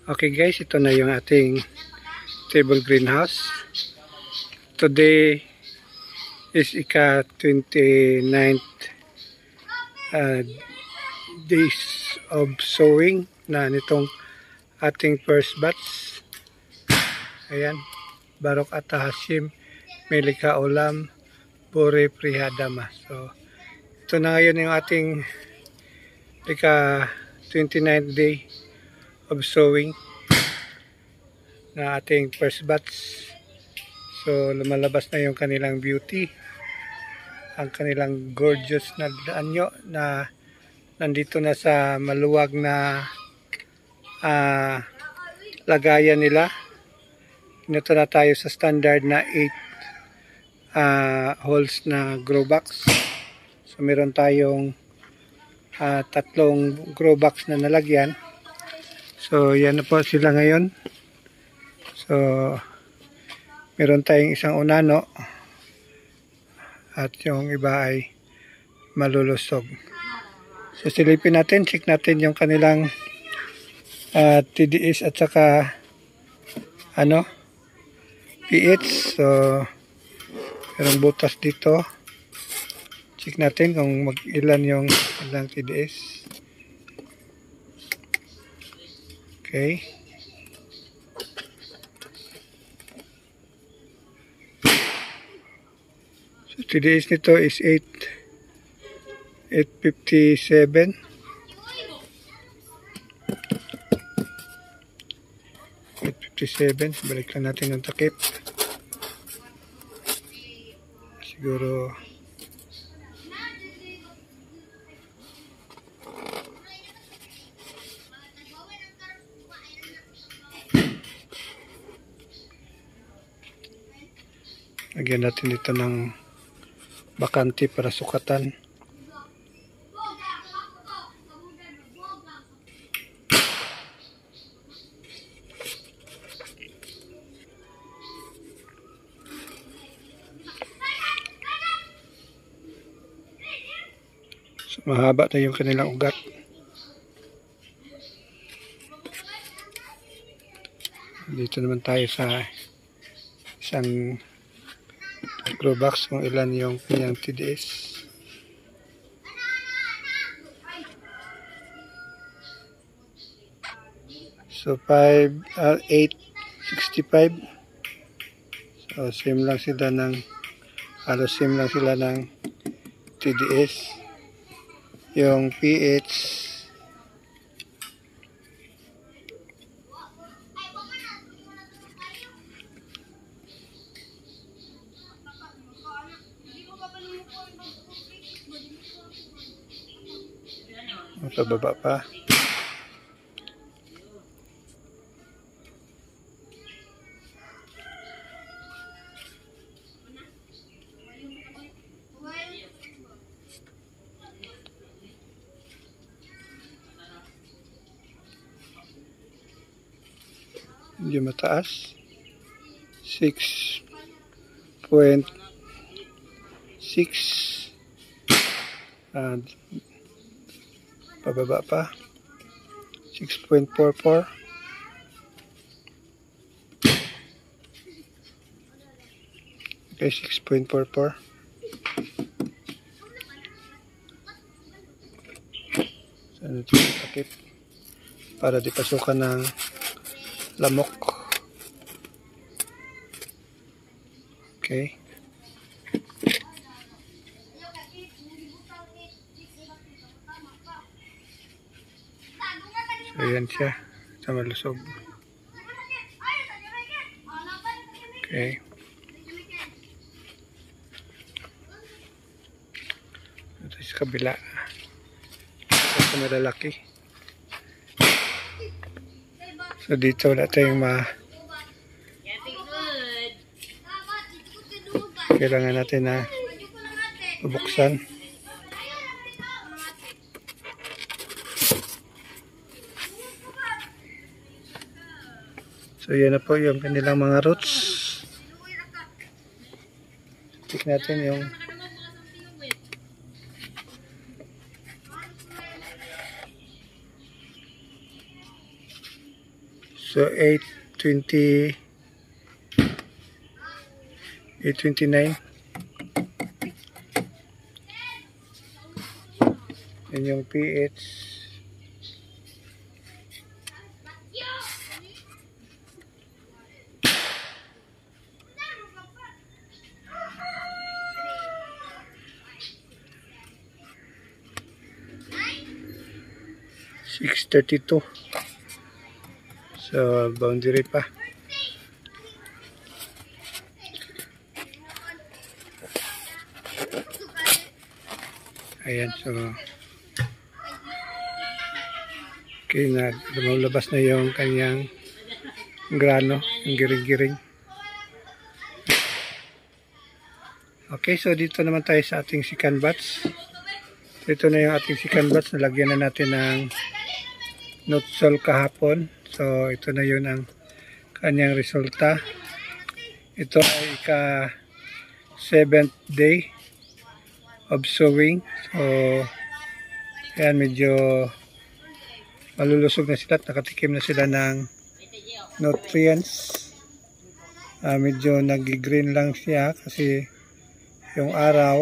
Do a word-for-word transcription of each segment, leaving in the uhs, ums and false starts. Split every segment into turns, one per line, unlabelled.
Okay guys, ito na yung ating table greenhouse. Today is ika twenty-ninth uh, days of sowing na nitong ating first batch. Ayan, Baruch Hashem Adonai Bore Prihadama. So ito na ngayon yung ating ika twenty-ninth day of sowing na ating first batch. So lumalabas na yung kanilang beauty, ang kanilang gorgeous na anyo na nandito na sa maluwag na uh, lagayan nila. Ito na tayo sa standard na eight uh, holes na grow box. So meron tayong uh, tatlong grow box na nalagyan. So yan na po sila ngayon. So meron tayong isang unano at yung iba ay malulusog. So silipin natin, check natin yung kanilang uh, T D S at saka ano pH. So merong butas dito. Check natin kung mag ilan yung ilang T D S. Okay. So T D S nito is eight eight fifty-seven. eight fifty-seven. Balik lang natin ng takip. Siguro lagyan natin dito ng bakante para sukatan. So, mahaba na yung kanilang ugat. Dito naman tayo sa isang grow box kung ilan yung kanyang T D S. So five, uh, eight sixty-five. So same lang sila ng halos same lang sila ng T D S. Yung pH pababa pa. Medyo mataas. six point six and pababa pa six point four four. Okay, six point four four. So ito yung takip para di pasukan ng lamok. Okay. So yan siya sa malusog. Okay. Ito sa kabila. Ito sa malalaki. So dito wala tayong ma kailangan natin na bubuksan. So yan na po yung kanilang mga roots. Check natin yung So eight twenty, eight twenty-nine. Yan yung pH. six thirty-two. So boundary pa. Ayan, so okay na, lumabas na yung kanyang grano, yung giring-giring. Okay, so dito naman tayo sa ating second batch. So ito na yung ating second batch, nalagyan na natin ng nutsol kahapon. So ito na yun ang kanyang resulta. Ito ay ika seventh day of sowing. So ayan, medyo malulusog na sila at nakatikim na sila ng nutrients. Uh, medyo nag-green lang siya kasi yung araw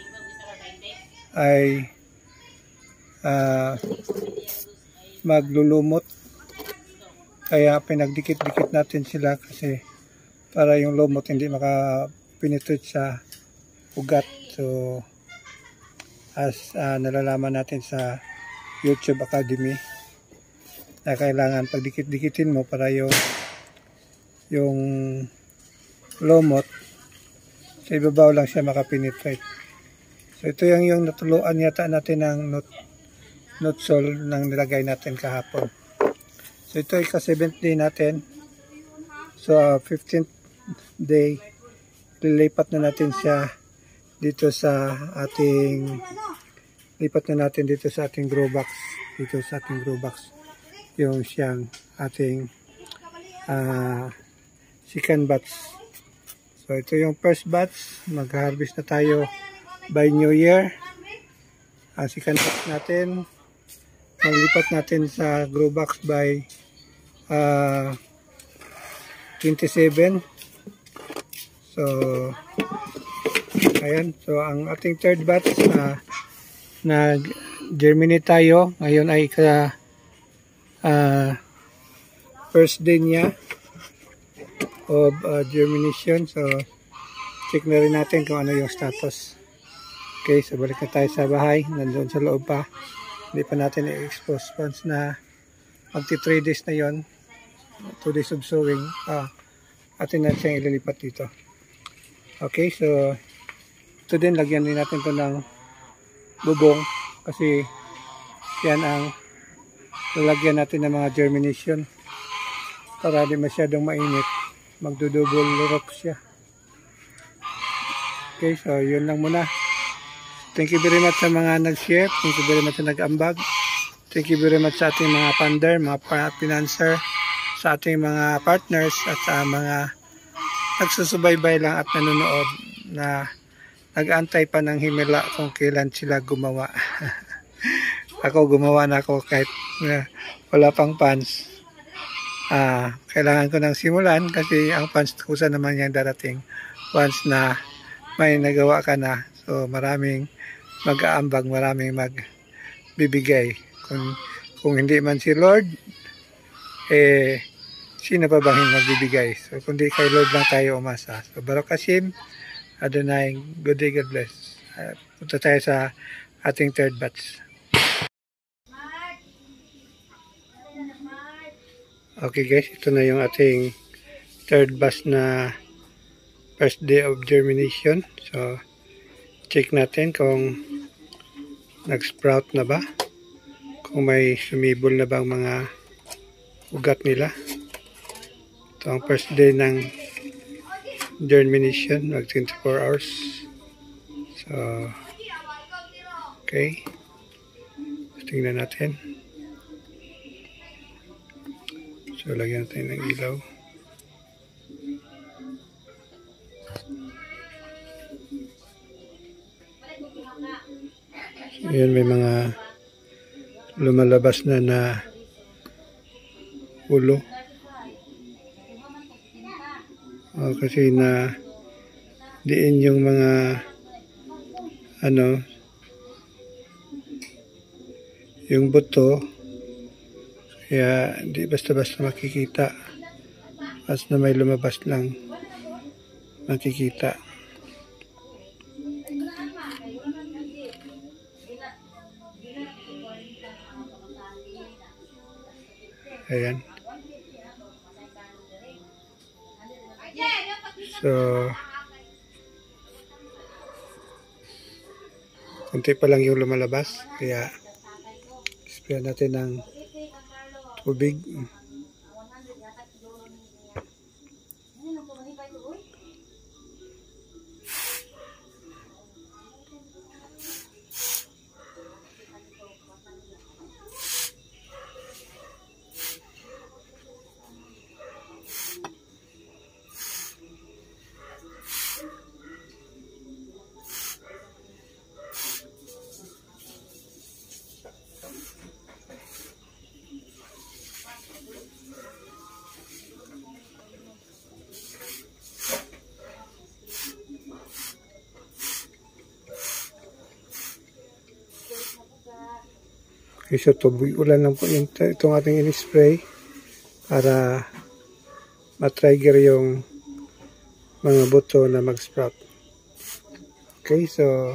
ay uh, maglulumot, kaya pinagdikit-dikit natin sila kasi para yung lumot hindi makapenetrate sa ugat. So as uh, nalalaman natin sa YouTube Academy na kailangan pagdikit-dikitin mo para yung yung lumot sa ibabaw lang siya makapenetrate. So ito yung yung natuluan yata natin ng nut nutsol nang nilagay natin kahapon. So ito ay ka-seventh day natin. So uh, fifteenth day lilipat na natin siya dito sa ating lipat na natin dito sa ating grow box. Dito sa ating grow box yung siyang ating uh, second batch. So ito yung first batch, mag-harvest na tayo by New Year. Uh, second batch natin, maglipat natin sa grow box by uh, twenty-seven. So ayan, so ang ating third batch uh, nag-germinate tayo. Ngayon ay ka uh, first day niya of uh, germination. So check na rin natin kung ano yung status. Okay, so balik na tayo sa bahay. Nandun sa loob pa, hindi pa natin i-expose. Once na magti three days na yon, two days of sowing, ah, atin na siyang ililipat dito. Okay, so ito din, lagyan din natin ito ng bubong kasi yan ang lalagyan natin ng mga germination para di masyadong mainit, magdudubol rock siya. Okay, so yun lang muna. Thank you very much sa mga nag-share, thank you very much sa nag-ambag, thank you very much sa ating mga funder, mga financer, sa ating mga partners at sa mga nagsusubaybay lang at nanonood na nag-antay pa ng himala kung kailan sila gumawa. Ako gumawa na ako kahit uh, wala pang fans. Uh, kailangan ko nang simulan kasi ang fans kusa naman yung darating once na may nagawa ka na. So maraming mag-aambag, maraming magbibigay. Kung, kung hindi man si Lord, eh sino pa bang magbibigay? So kundi kay Lord lang tayo umasa. So Baruch Hashem Adonai, good day, God bless. Uh, punta tayo sa ating third batch. Okay guys, ito na yung ating third batch na first day of germination. So check natin kung nag-sprout na ba, kung may sumibol na ba ang mga ugat nila. Ito ang first day ng germination, mag twenty-four hours. So okay, tingnan natin. So lagyan natin ng ilaw. So yun, may mga lumalabas na na ulo. O, kasi na diin yung mga ano yung buto, kaya hindi basta-basta makikita, as na may lumabas lang makikita. Ayan. So, kunti pa lang yung lumalabas, kaya spray natin ng tubig. Okay, so tuboy ulan lang po yung, itong ating in-spray para matrigger yung mga buto na mag-sprout. Okay, so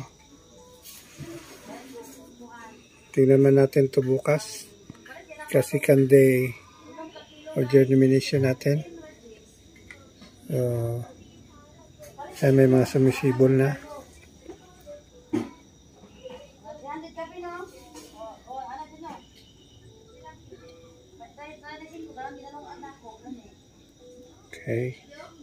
tingnan man natin ito bukas kasi second day or germination natin. So, ay may mga sumisibol na. Okay.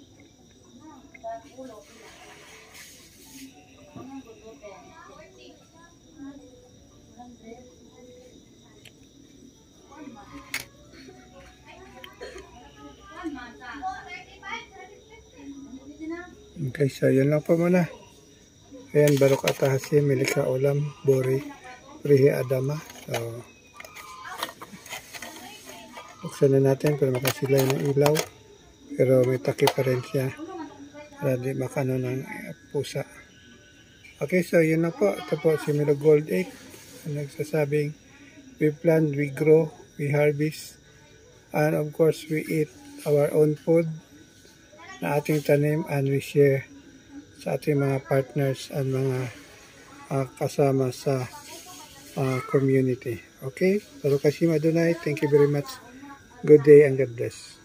Okay, so yun lang po muna. Ayan, Baruch Hashem Milika Olam Bori Prihi Adama. So, buksan na natin para makasilay ng ilaw. Pero may takip pa rin siya para di makano ng pusa. Okay, so yun na po. Ito po si Milo Gold Egg. Nagsasabing, we plant, we grow, we harvest, and of course, we eat our own food na ating tanim, and we share sa ating mga partners and mga uh, kasama sa uh, community. Okay? Baruch Hashem Adonai. Thank you very much. Good day and God bless.